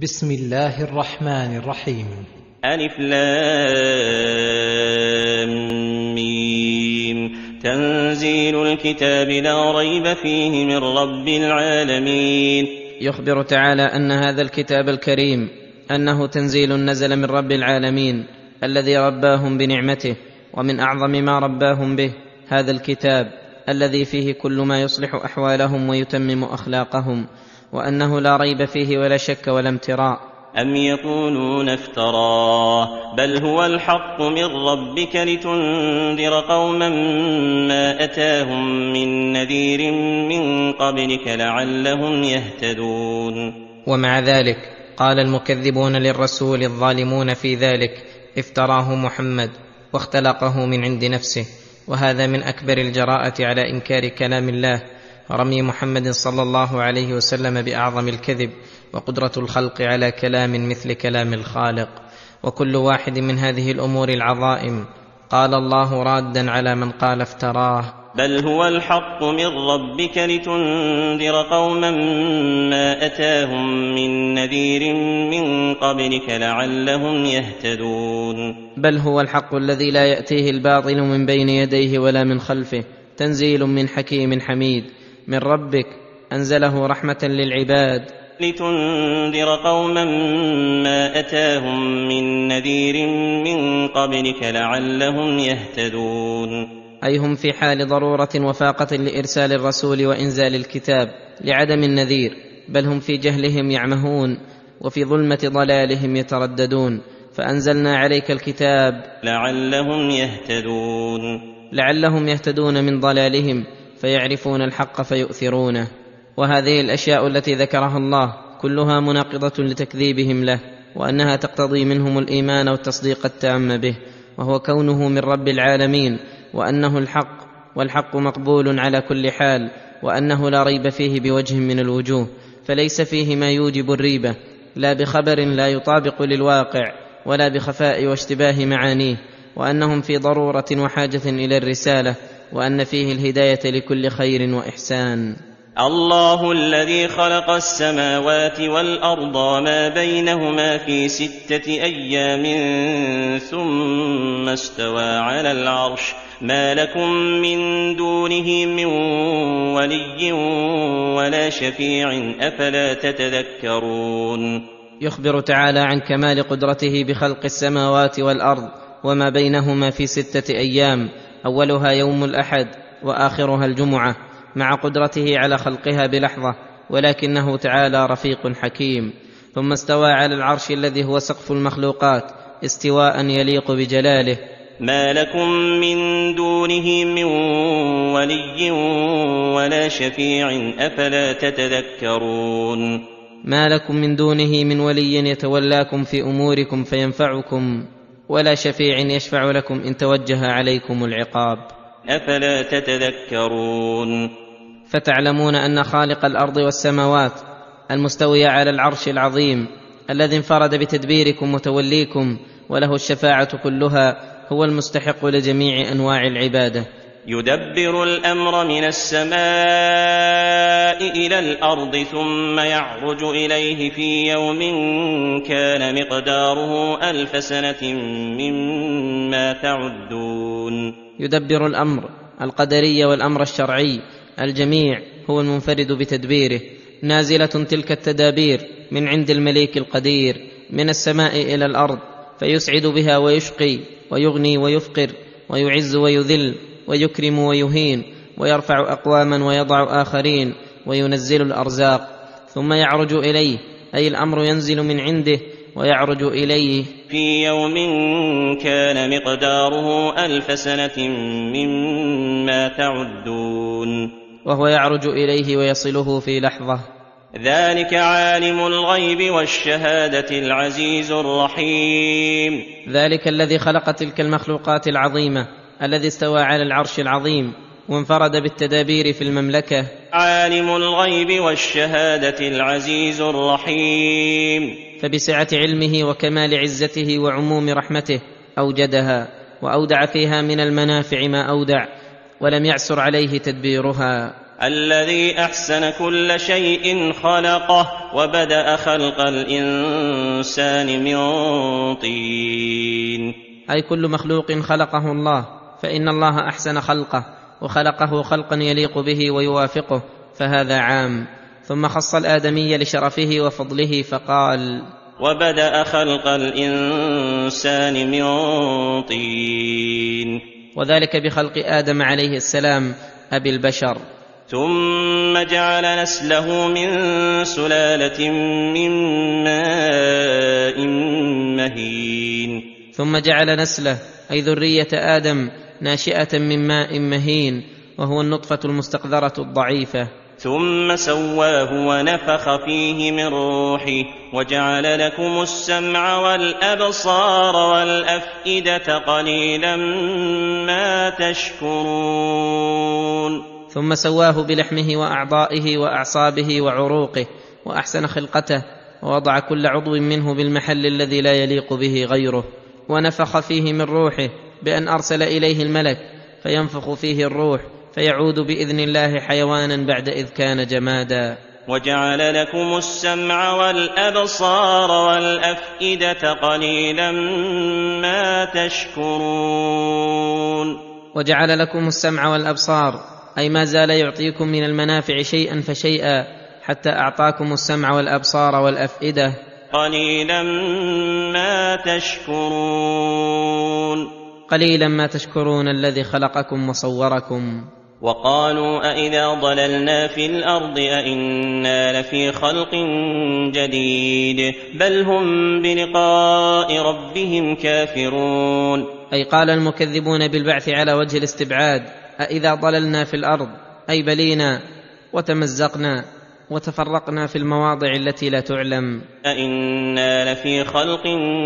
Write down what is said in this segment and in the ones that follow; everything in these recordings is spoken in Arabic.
بسم الله الرحمن الرحيم. ألف لام ميم. تنزيل الكتاب لا ريب فيه من رب العالمين. يخبر تعالى أن هذا الكتاب الكريم أنه تنزيل نزل من رب العالمين الذي رباهم بنعمته، ومن أعظم ما رباهم به هذا الكتاب الذي فيه كل ما يصلح أحوالهم ويتمم أخلاقهم، وأنه لا ريب فيه ولا شك ولا امتراء. أم يقولون افتراه بل هو الحق من ربك لتنذر قوما ما أتاهم من نذير من قبلك لعلهم يهتدون. ومع ذلك قال المكذبون للرسول الظالمون في ذلك: افتراه محمد واختلقه من عند نفسه. وهذا من أكبر الجراءة على إنكار كلام الله، رمي محمد صلى الله عليه وسلم بأعظم الكذب، وقدرة الخلق على كلام مثل كلام الخالق. وكل واحد من هذه الأمور العظائم قال الله رادا على من قال افتراه: بل هو الحق من ربك لتنذر قوما ما أتاهم من نذير من قبلك لعلهم يهتدون. بل هو الحق الذي لا يأتيه الباطل من بين يديه ولا من خلفه، تنزيل من حكيم حميد من ربك أنزله رحمة للعباد. لتنذر قوما ما أتاهم من نذير من قبلك لعلهم يهتدون. أي هم في حال ضرورة وفاقة لإرسال الرسول وإنزال الكتاب لعدم النذير، بل هم في جهلهم يعمهون وفي ظلمة ضلالهم يترددون، فأنزلنا عليك الكتاب لعلهم يهتدون من ضلالهم فيعرفون الحق فيؤثرونه. وهذه الأشياء التي ذكرها الله كلها مناقضة لتكذيبهم له، وأنها تقتضي منهم الإيمان والتصديق التام به، وهو كونه من رب العالمين، وأنه الحق، والحق مقبول على كل حال، وأنه لا ريب فيه بوجه من الوجوه، فليس فيه ما يوجب الريبة، لا بخبر لا يطابق للواقع ولا بخفاء واشتباه معانيه، وأنهم في ضرورة وحاجة إلى الرسالة، وأن فيه الهداية لكل خير وإحسان. الله الذي خلق السماوات والأرض وما بينهما في 6 أيام ثم استوى على العرش، ما لكم من دونه من ولي ولا شفيع أفلا تتذكرون. يخبر تعالى عن كمال قدرته بخلق السماوات والأرض وما بينهما في 6 أيام، أولها يوم الأحد وآخرها الجمعة، مع قدرته على خلقها بلحظة، ولكنه تعالى رفيق حكيم. ثم استوى على العرش الذي هو سقف المخلوقات استواء يليق بجلاله. ما لكم من دونه من ولي ولا شفيع أفلا تتذكرون. ما لكم من دونه من ولي يتولاكم في أموركم فينفعكم، ولا شفيع يشفع لكم إن توجه عليكم العقاب، أفلا تتذكرون. فتعلمون أن خالق الأرض والسماوات المستوي على العرش العظيم الذي انفرد بتدبيركم وتوليكم وله الشفاعة كلها هو المستحق لجميع أنواع العبادة. يدبر الأمر من السماء إلى الأرض ثم يعرج إليه في يوم كان مقداره 1000 سنة مما تعدون. يدبر الأمر القدري والأمر الشرعي الجميع هو المنفرد بتدبيره، نازلة تلك التدابير من عند المليك القدير من السماء إلى الأرض، فيسعد بها ويشقي ويغني ويفقر ويعز ويذل ويكرم ويهين، ويرفع أقواما ويضع آخرين، وينزل الأرزاق. ثم يعرج إليه، أي الأمر ينزل من عنده ويعرج إليه في يوم كان مقداره 1000 سنة مما تعدون. وهو يعرج إليه ويصله في لحظة. ذلك عالم الغيب والشهادة العزيز الرحيم. ذلك الذي خلق تلك المخلوقات العظيمة، الذي استوى على العرش العظيم وانفرد بالتدابير في المملكة. عالم الغيب والشهادة العزيز الرحيم. فبسعة علمه وكمال عزته وعموم رحمته أوجدها وأودع فيها من المنافع ما أودع، ولم يعسر عليه تدبيرها. الذي أحسن كل شيء خلقه وبدأ خلق الإنسان من طين. أي كل مخلوق خلقه الله، فإن الله أحسن خلقه وخلقه خلقا يليق به ويوافقه، فهذا عام. ثم خص الآدمي لشرفه وفضله فقال: وبدأ خلق الإنسان من طين، وذلك بخلق آدم عليه السلام أبي البشر. ثم جعل نسله من سلالة من ماء مهين. ثم جعل نسله أي ذرية آدم ناشئة من ماء مهين، وهو النطفة المستقذرة الضعيفة. ثم سواه ونفخ فيه من روحه وجعل لكم السمع والأبصار والأفئدة قليلا ما تشكرون. ثم سواه بلحمه وأعضائه وأعصابه وعروقه، وأحسن خلقته، ووضع كل عضو منه بالمحل الذي لا يليق به غيره، ونفخ فيه من روحه بأن أرسل إليه الملك فينفخ فيه الروح، فيعود بإذن الله حيوانا بعد إذ كان جمادا. وجعل لكم السمع والأبصار والأفئدة قليلا ما تشكرون. وجعل لكم السمع والأبصار أي ما زال يعطيكم من المنافع شيئا فشيئا حتى أعطاكم السمع والأبصار والأفئدة. قليلا ما تشكرون. قليلا ما تشكرون الذي خلقكم وصوركم. وقالوا أإذا ضللنا في الأرض أإنا لفي خلق جديد بل هم بلقاء ربهم كافرون. أي قال المكذبون بالبعث على وجه الاستبعاد: أإذا ضللنا في الأرض أي بلينا وتمزقنا وتفرقنا في المواضع التي لا تعلم. أإنا لفي خلق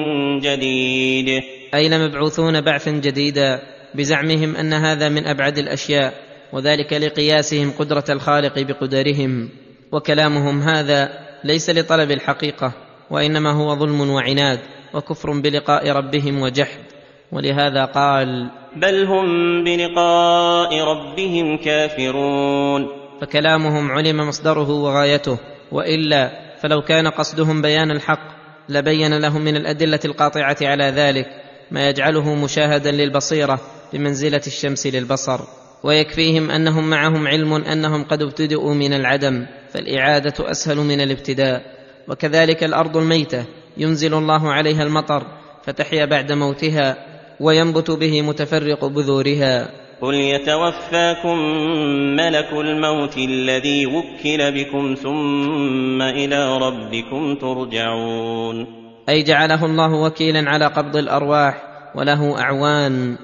جديد أي لمبعوثون بعثا جديدا، بزعمهم أن هذا من أبعد الأشياء، وذلك لقياسهم قدرة الخالق بقدرهم. وكلامهم هذا ليس لطلب الحقيقة، وإنما هو ظلم وعناد وكفر بلقاء ربهم وجحد. ولهذا قال: بل هم بلقاء ربهم كافرون. فكلامهم علم مصدره وغايته، وإلا فلو كان قصدهم بيان الحق لبين لهم من الأدلة القاطعة على ذلك ما يجعله مشاهدا للبصيرة بمنزلة الشمس للبصر. ويكفيهم أنهم معهم علم أنهم قد ابتدؤوا من العدم، فالإعادة أسهل من الابتداء. وكذلك الأرض الميتة ينزل الله عليها المطر فتحيا بعد موتها، وينبت به متفرق بذورها. قل يتوفاكم ملك الموت الذي وكل بكم ثم إلى ربكم ترجعون. أي جعله الله وكيلا على قبض الأرواح وله أعوان.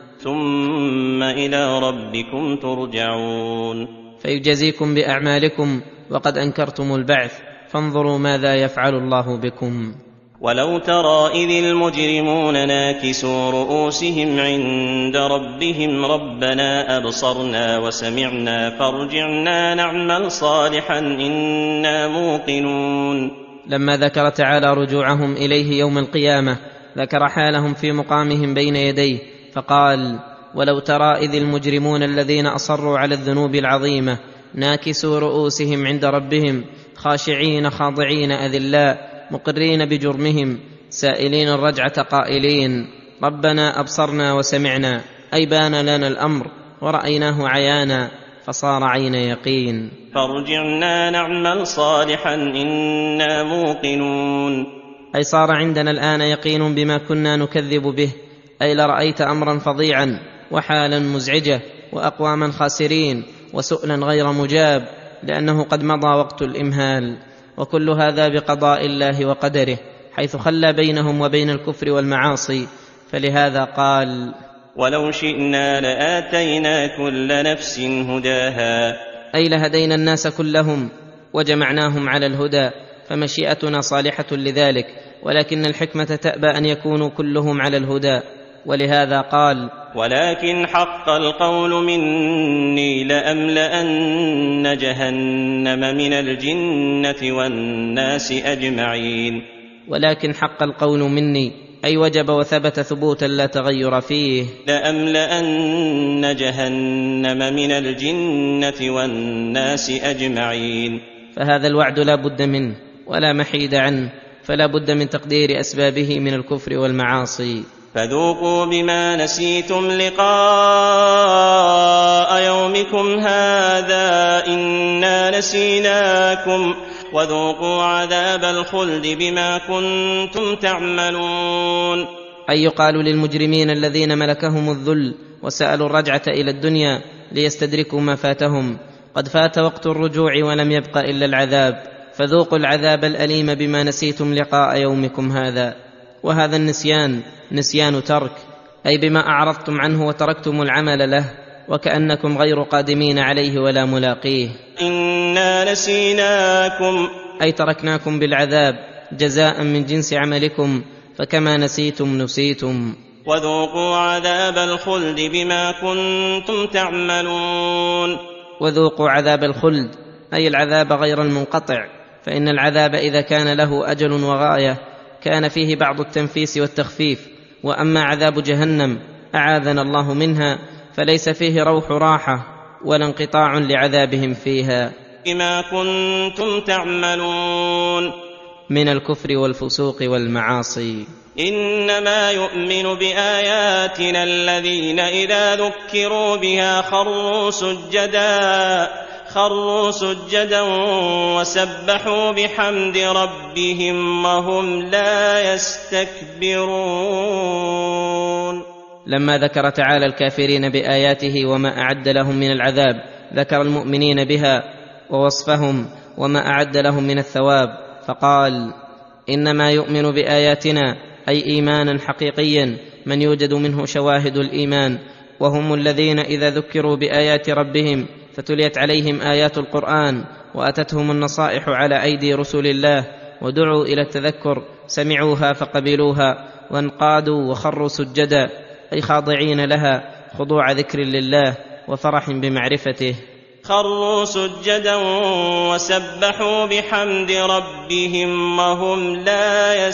ثم إلى ربكم ترجعون. فيجزيكم بأعمالكم وقد أنكرتم البعث، فانظروا ماذا يفعل الله بكم. ولو ترى إذ المجرمون ناكسوا رؤوسهم عند ربهم ربنا أبصرنا وسمعنا فارجعنا نعمل صالحا إنا موقنون. لما ذكر تعالى رجوعهم إليه يوم القيامة ذكر حالهم في مقامهم بين يديه فقال: ولو ترى إذ المجرمون الذين أصروا على الذنوب العظيمة ناكسوا رؤوسهم عند ربهم خاشعين خاضعين أذلاء مقرين بجرمهم سائلين الرجعة قائلين: ربنا أبصرنا وسمعنا، أي بان لنا الأمر ورأيناه عيانا فصار عين يقين. فارجعنا نعمل صالحا إنا موقنون. أي صار عندنا الآن يقين بما كنا نكذب به، أي لرأيت أمرا فظيعا وحالا مزعجة وأقواما خاسرين وسؤلا غير مجاب، لأنه قد مضى وقت الإمهال. وكل هذا بقضاء الله وقدره، حيث خلى بينهم وبين الكفر والمعاصي. فلهذا قال: ولو شئنا لآتينا كل نفس هداها. أي لهدينا الناس كلهم وجمعناهم على الهدى، فمشيئتنا صالحة لذلك، ولكن الحكمة تأبى أن يكونوا كلهم على الهدى. ولهذا قال: ولكن حق القول مني لأملأن جهنم من الجنة والناس أجمعين. ولكن حق القول مني أي وجب وثبت ثبوتا لا تغير فيه. لأملأن جهنم من الجنة والناس أجمعين. فهذا الوعد لا بد منه ولا محيد عنه، فلا بد من تقدير أسبابه من الكفر والمعاصي. فذوقوا بما نسيتم لقاء يومكم هذا إنا نسيناكم وذوقوا عذاب الخلد بما كنتم تعملون. أي يقال للمجرمين الذين ملكهم الذل وسألوا الرجعة إلى الدنيا ليستدركوا ما فاتهم: قد فات وقت الرجوع ولم يبق إلا العذاب، فذوقوا العذاب الأليم بما نسيتم لقاء يومكم هذا. وهذا النسيان نسيان ترك، أي بما أعرضتم عنه وتركتم العمل له، وكأنكم غير قادمين عليه ولا ملاقيه. إنا نسيناكم، أي تركناكم بالعذاب جزاء من جنس عملكم، فكما نسيتم نسيتم. وذوقوا عذاب الخلد بما كنتم تعملون. وذوقوا عذاب الخلد أي العذاب غير المنقطع، فإن العذاب إذا كان له أجل وغاية كان فيه بعض التنفيس والتخفيف، وأما عذاب جهنم أعاذنا الله منها فليس فيه روح راحة ولا انقطاع لعذابهم فيها. بما كنتم تعملون من الكفر والفسوق والمعاصي. إنما يؤمن بآياتنا الذين إذا ذكروا بها خروا سجدا وسبحوا بحمد ربهم وهم لا يستكبرون. لما ذكر تعالى الكافرين بآياته وما أعد لهم من العذاب، ذكر المؤمنين بها ووصفهم وما أعد لهم من الثواب، فقال: إنما يؤمن بآياتنا أي إيمانا حقيقيا من يوجد منه شواهد الإيمان، وهم الذين إذا ذكروا بآيات ربهم فتليت عليهم آيات القرآن وأتتهم النصائح على أيدي رسل الله ودعوا إلى التذكر سمعوها فقبلوها وانقادوا وخروا سجدا، أي خاضعين لها خضوع ذكر لله وفرح بمعرفته. خروا سجدا وسبحوا بحمد ربهم وهم لا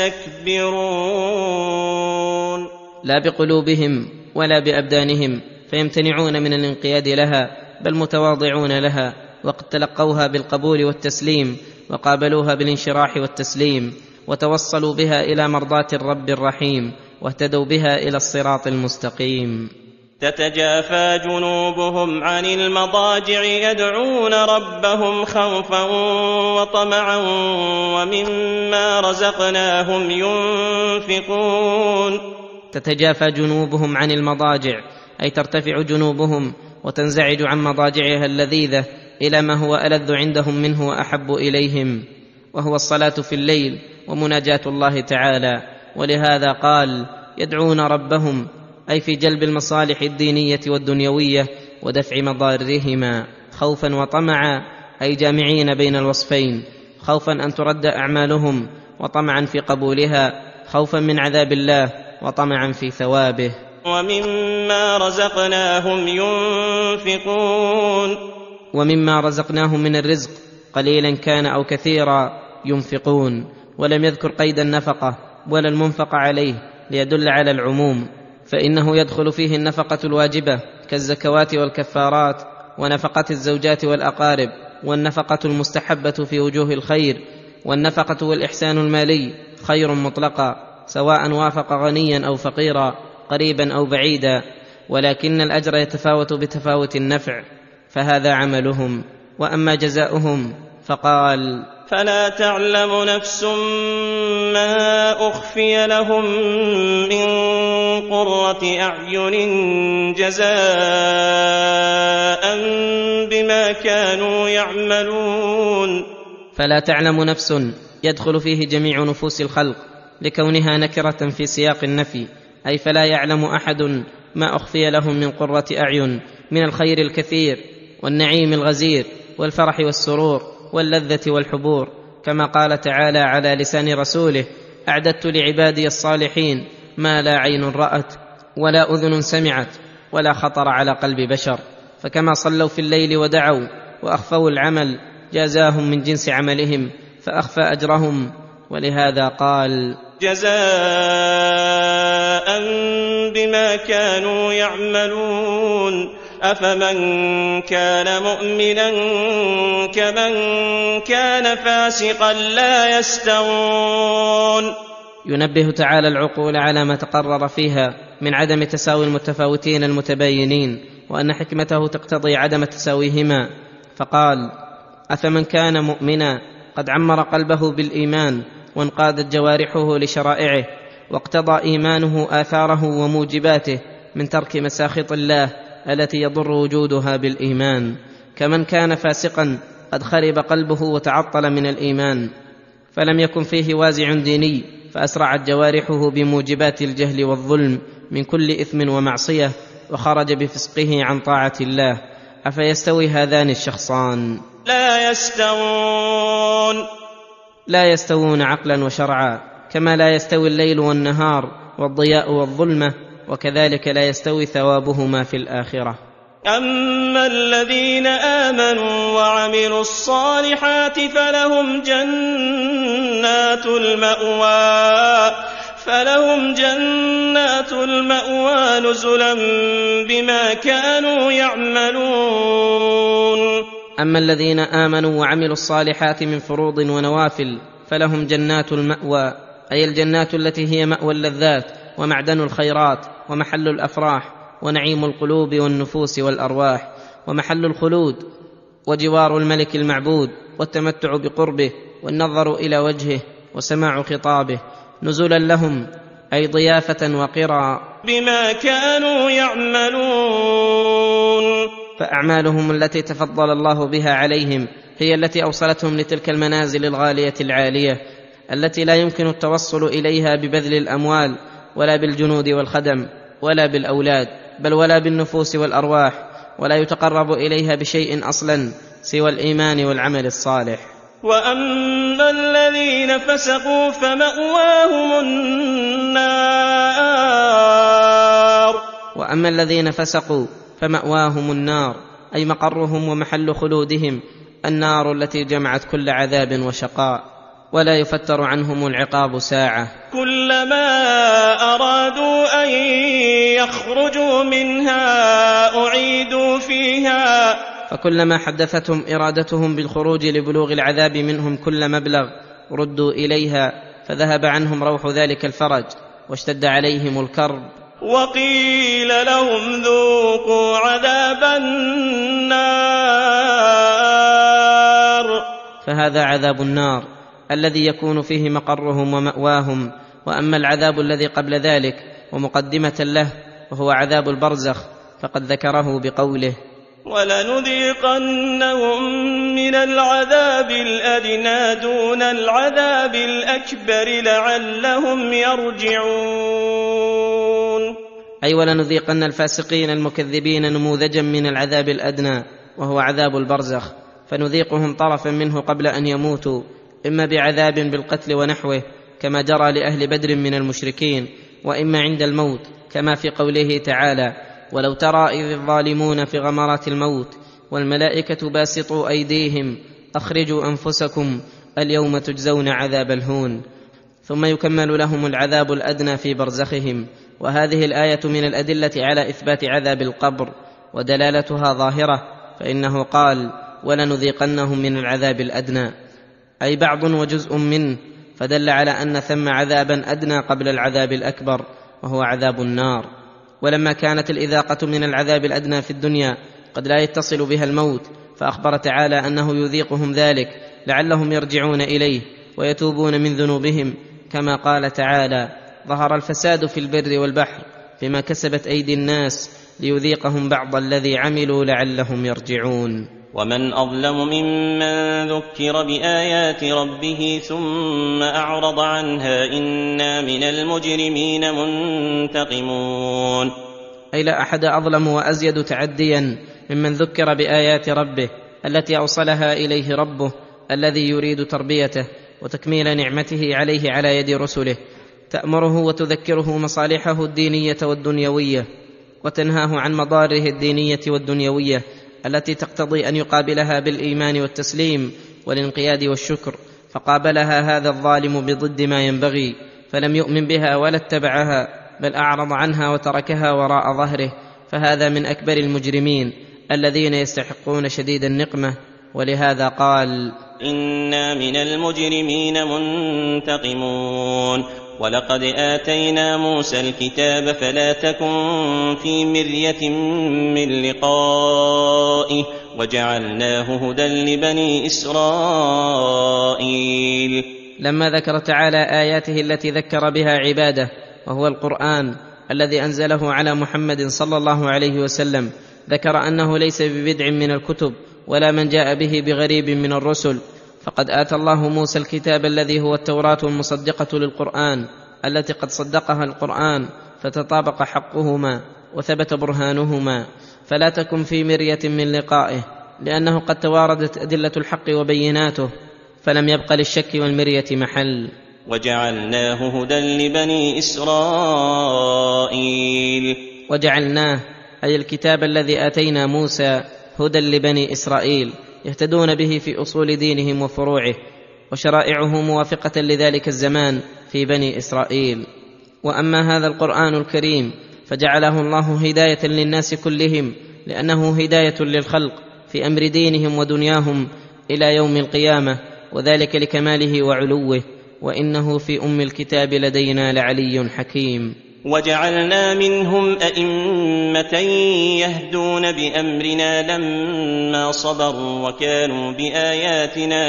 يستكبرون. لا بقلوبهم ولا بأبدانهم فيمتنعون من الانقياد لها، بل متواضعون لها، وقد تلقوها بالقبول والتسليم وقابلوها بالانشراح والتسليم، وتوصلوا بها إلى مرضاة الرب الرحيم، واهتدوا بها إلى الصراط المستقيم. تتجافى جنوبهم عن المضاجع يدعون ربهم خوفا وطمعا ومما رزقناهم ينفقون. تتجافى جنوبهم عن المضاجع أي ترتفع جنوبهم وتنزعج عن مضاجعها اللذيذة إلى ما هو ألذ عندهم منه وأحب إليهم، وهو الصلاة في الليل ومناجاة الله تعالى. ولهذا قال: يدعون ربهم، أي في جلب المصالح الدينية والدنيوية ودفع مضارهما، خوفا وطمعا أي جامعين بين الوصفين، خوفا أن ترد أعمالهم وطمعا في قبولها، خوفا من عذاب الله وطمعا في ثوابه. ومما رزقناهم ينفقون. ومما رزقناهم من الرزق قليلا كان أو كثيرا ينفقون، ولم يذكر قيد النفقة ولا المنفق عليه ليدل على العموم، فإنه يدخل فيه النفقة الواجبة كالزكوات والكفارات ونفقة الزوجات والأقارب، والنفقة المستحبة في وجوه الخير، والنفقة والإحسان المالي خير مطلقا سواء وافق غنيا أو فقيرا، قريبا أو بعيدا، ولكن الأجر يتفاوت بتفاوت النفع، فهذا عملهم. وأما جزاؤهم فقال: فلا تعلم نفس ما أخفي لهم من قرة أعين جزاء بما كانوا يعملون. فلا تعلم نفس يدخل فيه جميع نفوس الخلق لكونها نكرة في سياق النفي، أي فلا يعلم أحد ما أخفي لهم من قرة أعين من الخير الكثير والنعيم الغزير والفرح والسرور واللذة والحبور، كما قال تعالى على لسان رسوله: أعددت لعبادي الصالحين ما لا عين رأت ولا أذن سمعت ولا خطر على قلب بشر. فكما صلوا في الليل ودعوا وأخفوا العمل جازاهم من جنس عملهم فأخفى أجرهم، ولهذا قال: جزاء بما كانوا يعملون أفمن كان مؤمنا كمن كان فاسقا لا يستوون. ينبه تعالى العقول على ما تقرر فيها من عدم تساوي المتفاوتين المتباينين، وأن حكمته تقتضي عدم تساويهما، فقال: أفمن كان مؤمنا قد عمر قلبه بالإيمان وانقادت جوارحه لشرائعه، واقتضى إيمانه آثاره وموجباته من ترك مساخط الله التي يضر وجودها بالإيمان، كمن كان فاسقا قد خرب قلبه وتعطل من الإيمان، فلم يكن فيه وازع ديني فأسرعت جوارحه بموجبات الجهل والظلم من كل إثم ومعصية، وخرج بفسقه عن طاعة الله. أفيستوي هذان الشخصان؟ لا يستوون. لا يستوون عقلا وشرعا، كما لا يستوي الليل والنهار والضياء والظلمة، وكذلك لا يستوي ثوابهما في الآخرة. أما الذين آمنوا وعملوا الصالحات فلهم جنات المأوى نزلا بما كانوا يعملون. أما الذين آمنوا وعملوا الصالحات من فروض ونوافل فلهم جنات المأوى، أي الجنات التي هي مأوى اللذات ومعدن الخيرات ومحل الأفراح ونعيم القلوب والنفوس والأرواح، ومحل الخلود وجوار الملك المعبود والتمتع بقربه والنظر إلى وجهه وسماع خطابه، نزلا لهم أي ضيافة وقرا بما كانوا يعملون. فأعمالهم التي تفضل الله بها عليهم هي التي أوصلتهم لتلك المنازل الغالية العالية التي لا يمكن التوصل إليها ببذل الأموال ولا بالجنود والخدم ولا بالأولاد، بل ولا بالنفوس والأرواح، ولا يتقرب إليها بشيء أصلا سوى الإيمان والعمل الصالح. وأما الذين فسقوا فمأواهم النار. وأما الذين فسقوا فمأواهم النار، أي مقرهم ومحل خلودهم النار التي جمعت كل عذاب وشقاء، ولا يفتر عنهم العقاب ساعة. كلما أرادوا أن يخرجوا منها أعيدوا فيها. فكلما حدثتهم إرادتهم بالخروج لبلوغ العذاب منهم كل مبلغ ردوا إليها، فذهب عنهم روح ذلك الفرج واشتد عليهم الكرب. وقيل لهم ذوقوا عذاب النار. فهذا عذاب النار الذي يكون فيه مقرهم ومأواهم. وأما العذاب الذي قبل ذلك ومقدمة له وهو عذاب البرزخ فقد ذكره بقوله: ولنذيقنهم من العذاب الأدنى دون العذاب الأكبر لعلهم يرجعون. أي ولنذيقن الفاسقين المكذبين نموذجا من العذاب الأدنى وهو عذاب البرزخ، فنذيقهم طرفا منه قبل أن يموتوا، إما بعذاب بالقتل ونحوه كما جرى لأهل بدر من المشركين، وإما عند الموت كما في قوله تعالى: ولو ترى إذ الظالمون في غمرات الموت والملائكة باسطوا أيديهم أخرجوا أنفسكم اليوم تجزون عذاب الهون. ثم يكمل لهم العذاب الأدنى في برزخهم. وهذه الآية من الأدلة على إثبات عذاب القبر، ودلالتها ظاهرة، فإنه قال: ولنذيقنهم من العذاب الأدنى، أي بعض وجزء منه، فدل على أن ثم عذابا أدنى قبل العذاب الأكبر وهو عذاب النار. ولما كانت الإذاقة من العذاب الأدنى في الدنيا قد لا يتصل بها الموت، فأخبر تعالى أنه يذيقهم ذلك لعلهم يرجعون إليه ويتوبون من ذنوبهم، كما قال تعالى: ظهر الفساد في البر والبحر بما كسبت أيدي الناس ليذيقهم بعض الذي عملوا لعلهم يرجعون. ومن أظلم ممن ذكر بآيات ربه ثم أعرض عنها إنا من المجرمين منتقمون. أي لا أحد أظلم وأزيد تعديا ممن ذكر بآيات ربه التي أوصلها إليه ربه الذي يريد تربيته وتكميل نعمته عليه على يد رسله، تأمره وتذكره مصالحه الدينية والدنيوية، وتنهاه عن مضاره الدينية والدنيوية التي تقتضي أن يقابلها بالإيمان والتسليم والانقياد والشكر، فقابلها هذا الظالم بضد ما ينبغي، فلم يؤمن بها ولا اتبعها، بل اعرض عنها وتركها وراء ظهره، فهذا من اكبر المجرمين الذين يستحقون شديد النقمه. ولهذا قال: إنا من المجرمين منتقمون. ولقد آتينا موسى الكتاب فلا تكن في مرية من لقائه وجعلناه هدى لبني إسرائيل. لما ذكر تعالى آياته التي ذكر بها عباده، وهو القرآن الذي أنزله على محمد صلى الله عليه وسلم، ذكر أنه ليس ببدع من الكتب ولا من جاء به بغريب من الرسل، فقد آتى الله موسى الكتاب الذي هو التوراة المصدقة للقرآن، التي قد صدقها القرآن فتطابق حقهما وثبت برهانهما. فلا تكن في مرية من لقائه، لأنه قد تواردت أدلة الحق وبيناته، فلم يبق للشك والمرية محل. وجعلناه هدى لبني إسرائيل. وجعلناه أي الكتاب الذي آتينا موسى هدى لبني إسرائيل، يهتدون به في أصول دينهم وفروعه، وشرائعه موافقة لذلك الزمان في بني إسرائيل. وأما هذا القرآن الكريم فجعله الله هداية للناس كلهم، لأنه هداية للخلق في أمر دينهم ودنياهم إلى يوم القيامة، وذلك لكماله وعلوه. وإنه في أم الكتاب لدينا لعلي حكيم. وجعلنا منهم أئمة يهدون بأمرنا لما صبروا وكانوا بآياتنا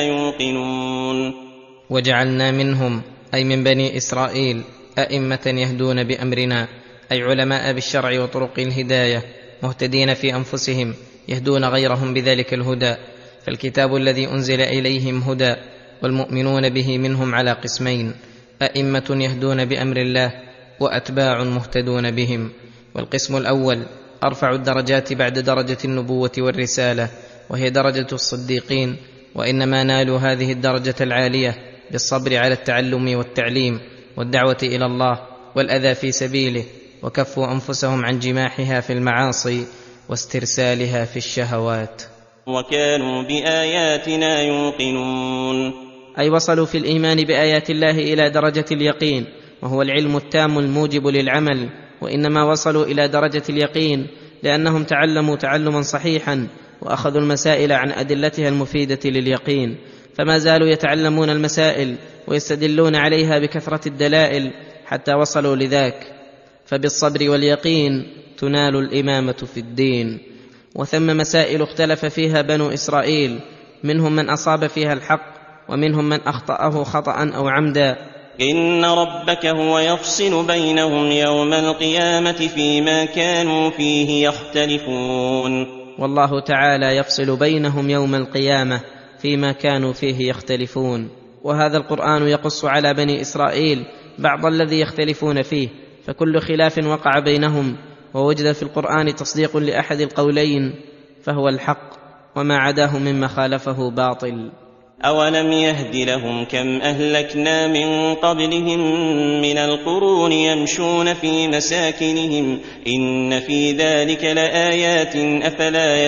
يوقنون. وجعلنا منهم أي من بني إسرائيل أئمة يهدون بأمرنا، أي علماء بالشرع وطرق الهداية، مهتدين في أنفسهم يهدون غيرهم بذلك الهدى. فالكتاب الذي أنزل إليهم هدى، والمؤمنون به منهم على قسمين: أئمة يهدون بأمر الله، وأتباع مهتدون بهم. والقسم الأول أرفع الدرجات بعد درجة النبوة والرسالة، وهي درجة الصديقين، وإنما نالوا هذه الدرجة العالية بالصبر على التعلم والتعليم والدعوة إلى الله والأذى في سبيله، وكفوا أنفسهم عن جماحها في المعاصي واسترسالها في الشهوات. وكانوا بآياتنا يوقنون، أي وصلوا في الإيمان بآيات الله إلى درجة اليقين، وهو العلم التام الموجب للعمل. وإنما وصلوا إلى درجة اليقين لأنهم تعلموا تعلما صحيحا، وأخذوا المسائل عن أدلتها المفيدة لليقين، فما زالوا يتعلمون المسائل ويستدلون عليها بكثرة الدلائل حتى وصلوا لذاك. فبالصبر واليقين تنال الإمامة في الدين. وثم مسائل اختلف فيها بنو إسرائيل، منهم من أصاب فيها الحق، ومنهم من أخطأه خطأ أو عمدا. إن ربك هو يفصل بينهم يوم القيامة فيما كانوا فيه يختلفون. والله تعالى يفصل بينهم يوم القيامة فيما كانوا فيه يختلفون. وهذا القرآن يقص على بني إسرائيل بعض الذي يختلفون فيه، فكل خلاف وقع بينهم ووجد في القرآن تصديق لأحد القولين فهو الحق، وما عداه مما خالفه باطل. أولم يهد لهم كم أهلكنا من قبلهم من القرون يمشون في مساكنهم إن في ذلك لآيات أفلا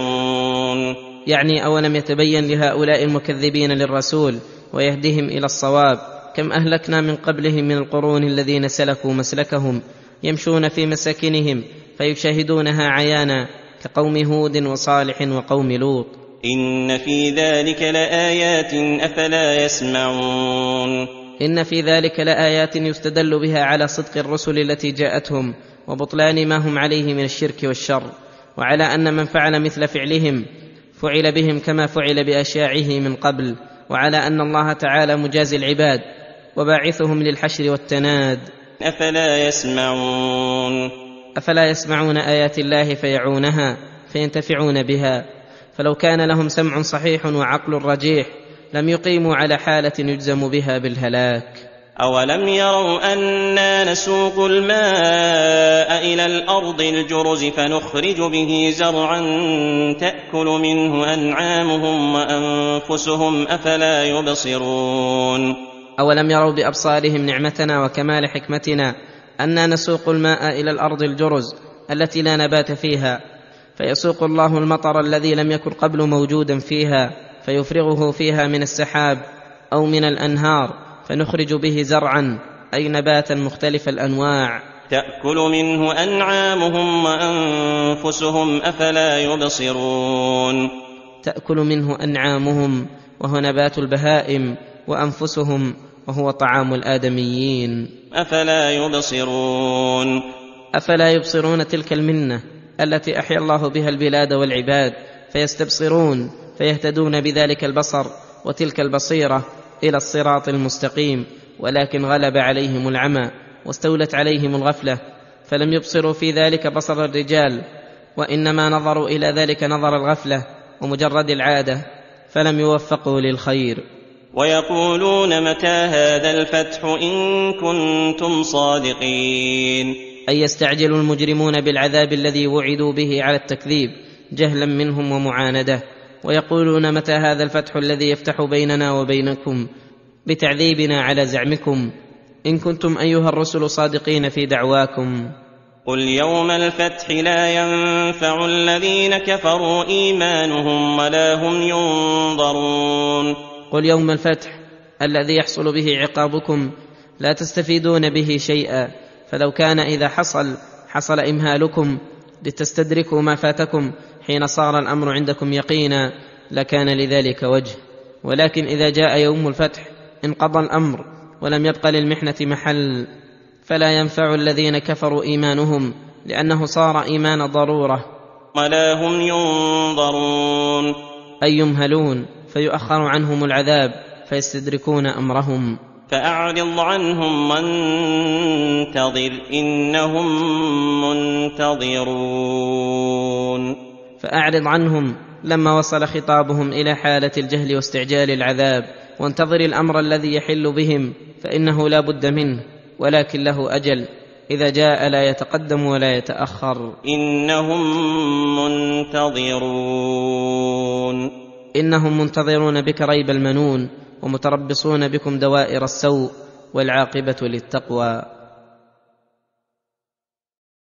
يسمعون. يعني أولم يتبين لهؤلاء المكذبين للرسول ويهدهم إلى الصواب كم أهلكنا من قبلهم من القرون الذين سلكوا مسلكهم يمشون في مساكنهم فيشاهدونها عيانا، كقوم هود وصالح وقوم لوط. إن في ذلك لآيات أفلا يسمعون. إن في ذلك لآيات يستدل بها على صدق الرسل التي جاءتهم وبطلان ما هم عليه من الشرك والشر، وعلى أن من فعل مثل فعلهم فعل بهم كما فعل بأشياعه من قبل، وعلى أن الله تعالى مجازي العباد وباعثهم للحشر والتناد. أفلا يسمعون. أفلا يسمعون آيات الله فيعونها فينتفعون بها؟ فلو كان لهم سمع صحيح وعقل رجيح لم يقيموا على حالة يجزم بها بالهلاك. أولم يروا أنا نسوق الماء إلى الأرض الجرز فنخرج به زرعا تأكل منه أنعامهم وأنفسهم أفلا يبصرون. أولم يروا بأبصارهم نعمتنا وكمال حكمتنا أنا نسوق الماء إلى الأرض الجرز التي لا نبات فيها، فيسوق الله المطر الذي لم يكن قبل موجودا فيها فيفرغه فيها من السحاب أو من الأنهار، فنخرج به زرعا أي نباتا مختلف الأنواع. تأكل منه أنعامهم وأنفسهم أفلا يبصرون. تأكل منه أنعامهم وهو نبات البهائم، وأنفسهم وهو طعام الآدميين. أفلا يبصرون. أفلا يبصرون تلك المنة التي أحيا الله بها البلاد والعباد، فيستبصرون فيهتدون بذلك البصر وتلك البصيرة إلى الصراط المستقيم، ولكن غلب عليهم العمى واستولت عليهم الغفلة، فلم يبصروا في ذلك بصر الرجال، وإنما نظروا إلى ذلك نظر الغفلة ومجرد العادة، فلم يوفقوا للخير. ويقولون متى هذا الفتح إن كنتم صادقين. أي يستعجل المجرمون بالعذاب الذي وعدوا به على التكذيب جهلا منهم ومعاندة، ويقولون متى هذا الفتح الذي يفتح بيننا وبينكم بتعذيبنا على زعمكم، إن كنتم أيها الرسل صادقين في دعواكم. قل يوم الفتح لا ينفع الذين كفروا إيمانهم ولا هم ينظرون. قل يوم الفتح الذي يحصل به عقابكم لا تستفيدون به شيئا، فلو كان إذا حصل إمهالكم لتستدركوا ما فاتكم حين صار الأمر عندكم يقينا لكان لذلك وجه، ولكن إذا جاء يوم الفتح انقضى الأمر ولم يبق للمحنة محل، فلا ينفع الذين كفروا إيمانهم لأنه صار إيمان ضرورة. ولا هم ينظرون. أي يمهلون فيؤخر عنهم العذاب فيستدركون أمرهم. فأعرض عنهم وانتظر إنهم منتظرون. فأعرض عنهم لما وصل خطابهم إلى حالة الجهل واستعجال العذاب، وانتظر الأمر الذي يحل بهم فإنه لا بد منه، ولكن له أجل إذا جاء لا يتقدم ولا يتأخر. إنهم منتظرون. إنهم منتظرون بك ريب المنون، ومتربصون بكم دوائر السوء، والعاقبة للتقوى.